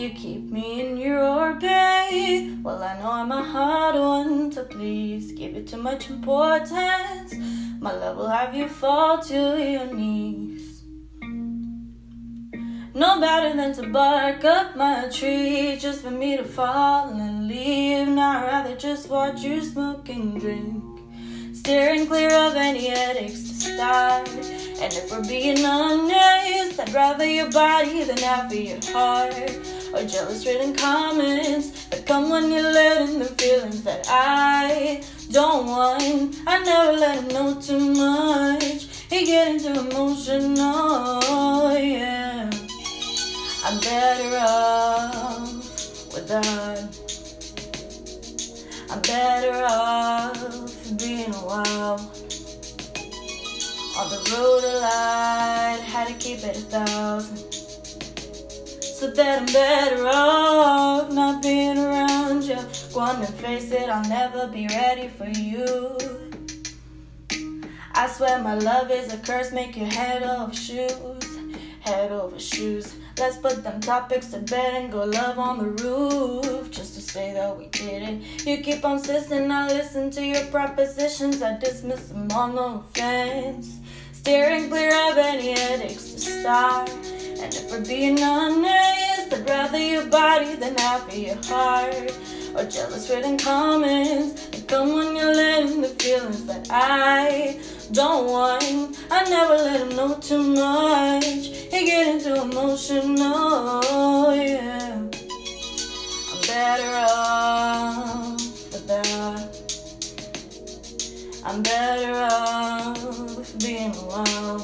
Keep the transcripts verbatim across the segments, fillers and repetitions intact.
You keep me in your orbit. Well, I know I'm a hard one to please. Give it too much importance. My love will have you fall to your knees. No better than to bark up my tree just for me to fall and leave. Now I'd rather just watch you smoke and drink, steering clear of any headaches to start. And if we're being honest, I'd rather your body than half of your heart, or jealous written comments that come when you're letting the feelings that I don't want. I never let him know too much. He getting too emotional, yeah. I'm better off without. I'm better off being wild. On the road a light, had to keep it a thousand. So that I'm better off not being around you. Go on and face it, I'll never be ready for you. I swear my love is a curse, make your head over shoes. Head over shoes. Let's put them topics to bed and go love on the roof, just to say that we did it. You keep on insisting I listen to your propositions, I dismiss them all, no offense. Steering clear of any headaches to start. And if we're being honest, I'd rather your body than half of your heart, or jealous written comments that come when you're letting the feelings that I don't want. I never let him know too much. He getting too emotional, yeah. I'm better off for that. I'm better off being alone.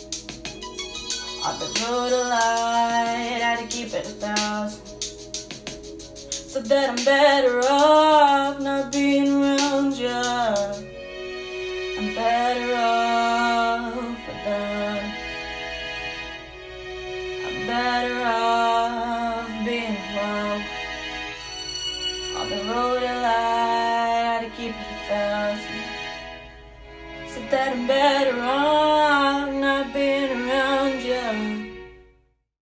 On the road a light, had to keep it a thousand. So that I'm better off not being around you. I'm better off for that. I'm better off being alone. On the road a light, had to keep it a thousand. So that I'm better off not being around.